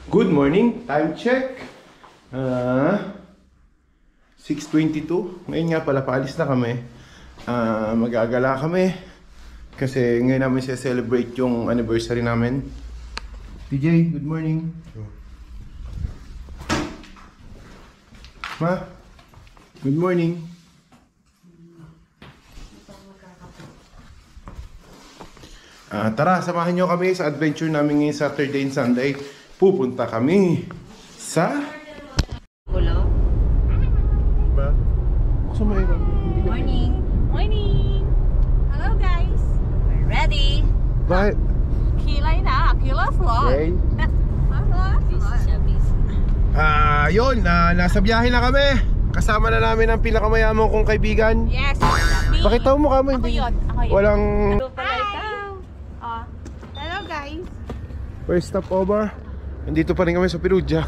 Good morning, time check 6:22. Ngayon nga pala, paalis na kami. Mag-aagala kami kasi ngayon namin celebrate yung anniversary namin. TJ, good morning. Ma, good morning. Tara, samahan nyo kami sa adventure namin ngayong Saturday and Sunday. Pupunta kami sa... Hello? Ba? Buksan mo yun. Morning! Morning! Hello guys! We're ready! Bakit? Kilay na! Kilay vlog! Okay. Busy siya, busy. Yun, nasa biyahe na kami. Kasama na namin ang pinakamayaman kong kaibigan. Yes! Me! Pakita mo mukha mo. Ako yun! Ako yun! Walang... Hello guys! First stop over. Nandito pa rin kami sa Perugia.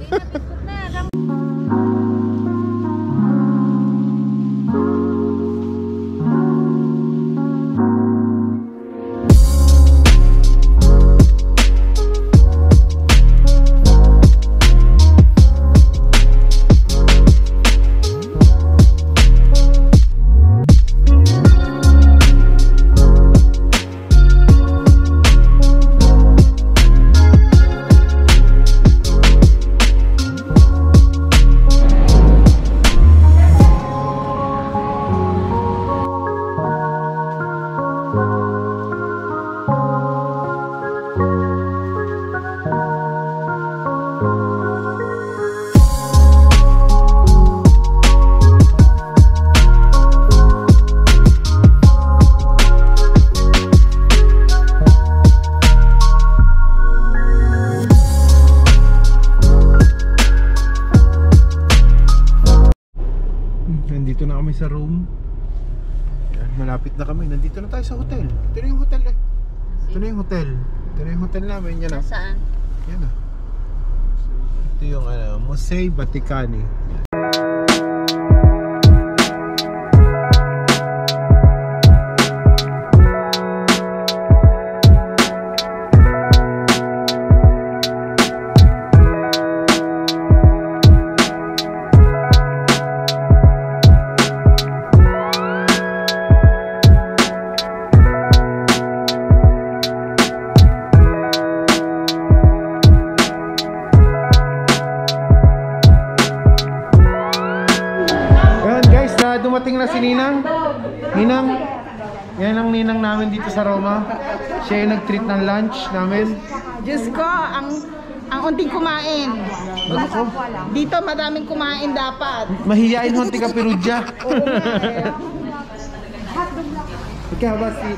Nandito na kami sa room. Yan, malapit na kami. Nandito na tayo sa hotel. Ito na yung hotel eh. Ito na yung hotel. Ito na yung hotel namin. Yan na. Saan? Yan na. Ito yung Musei Vaticani. Dumating na si Ninang. Ninang, yan ang ninang namin dito sa Roma. Siya yung nag-treat ng lunch namin. Diyos ko, ang unting kumain. Ako, Dito madaming kumain dapat. mahihain honti ka Perugia. Ikaw ba si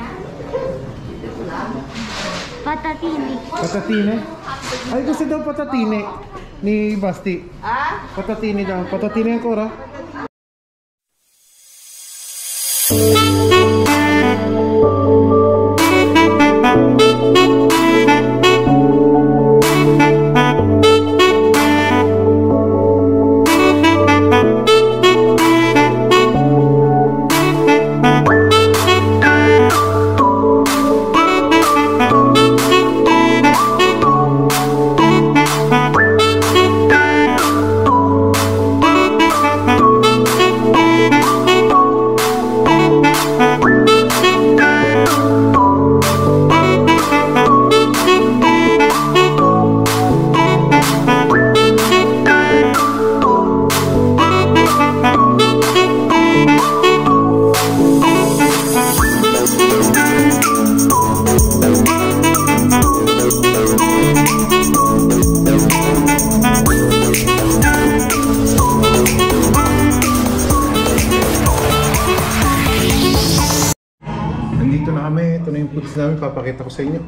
Patatini. Patatine? Ay, gusto daw patatine ni Basti. Ah? Patatine daw. Patatine ang kora. Nandito na kami. Ito na yung foods namin. Papakita ko sa inyo.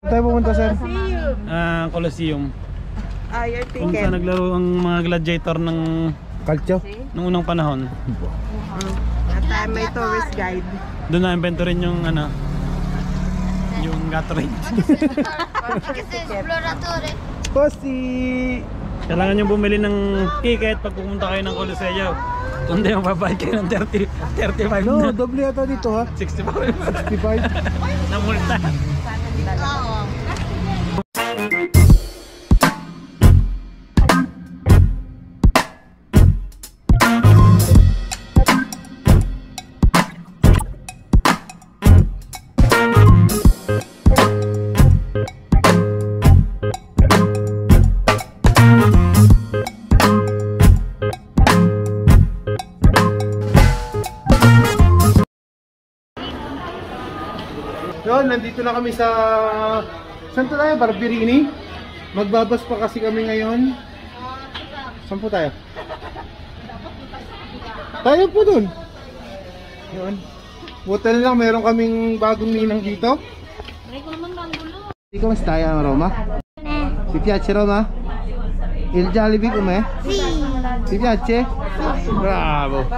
Tayo pupunta, sir. Coliseum. Your Kung saan naglaro ang mga gladiator ng Calcio. nung unang panahon. At may tourist guide. Doon na-invento rin yung yung Gatorade. Pussy! Kailangan nyo bumili ng ticket pag pumunta kayo ng Coliseo. Kundi mababayad kayo ng 35 No, na. doble yata dito ha. 65 65. na multa. Yun, nandito na kami sa... Saan to tayo? Barberini? Magbabas pa kasi kami ngayon. Saan po tayo? Tayo po dun. Yun. Hotel lang, meron kaming bagong ninang dito. Come stai a Roma? Ti piace Roma? Il Jollibee com'è? Sì. Ti piace? Bravo!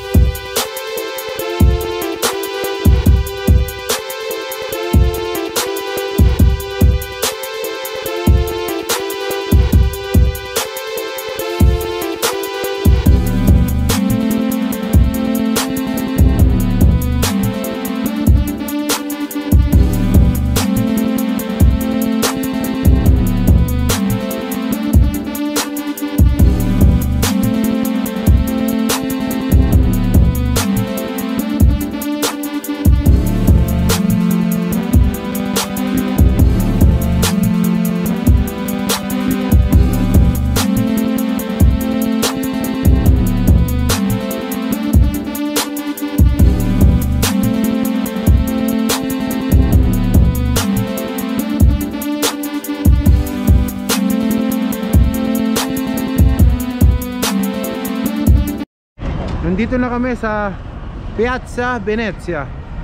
Nandito na kami sa Piazza Venezia.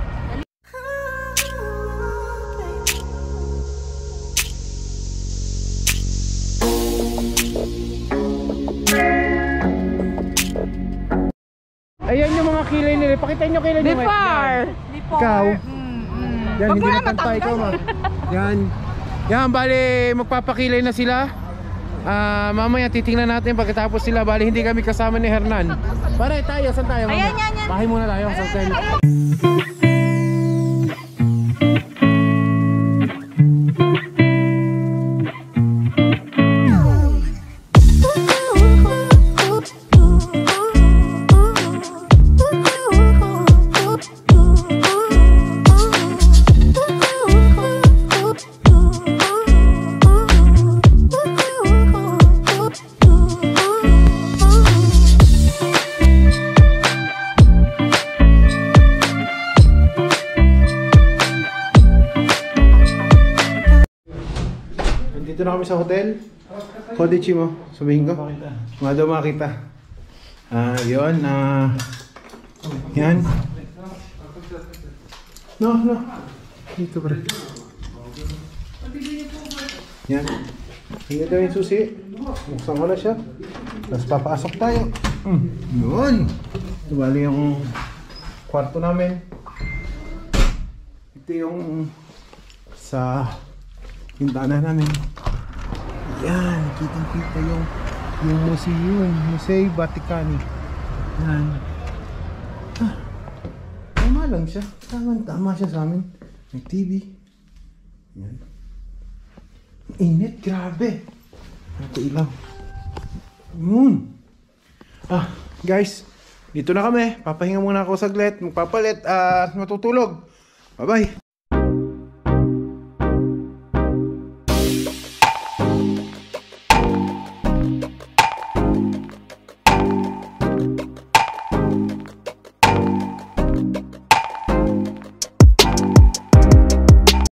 Ayan yung mga kilay nila. Pakita nyo kilay nyo. Before. Ikaw. Yan, Wag hindi mo na natanta matanggal. ikaw ma. Yan. Yan, bali magpapakilay na sila. Mamaya titingnan natin pagkatapos sila. Bali hindi kami kasama ni Hernan. Pare tayo, saan tayo? Ayan, yan, yan. Bahay muna tayo sa hotel. Dito na kami sa hotel. Kodichi mo, sabihin ko. Mga daw makita. Yun. Yan. No. Dito pa rin. Yan. Hindi daw yung susi. Buksan ko na siya. Tapos papasok tayo. Yun. Ito bali yung kwarto namin. Ito yung sa pintana namin. Yan, kitang-kita yung museum, Museo Vaticani. Yan. Tama lang siya. Tama siya sa amin. May TV. Yan. Init, grabe. Ito ilaw. Yun. Guys, dito na kami. Papahinga muna ako saglit. Magpapalit at matutulog. Bye-bye.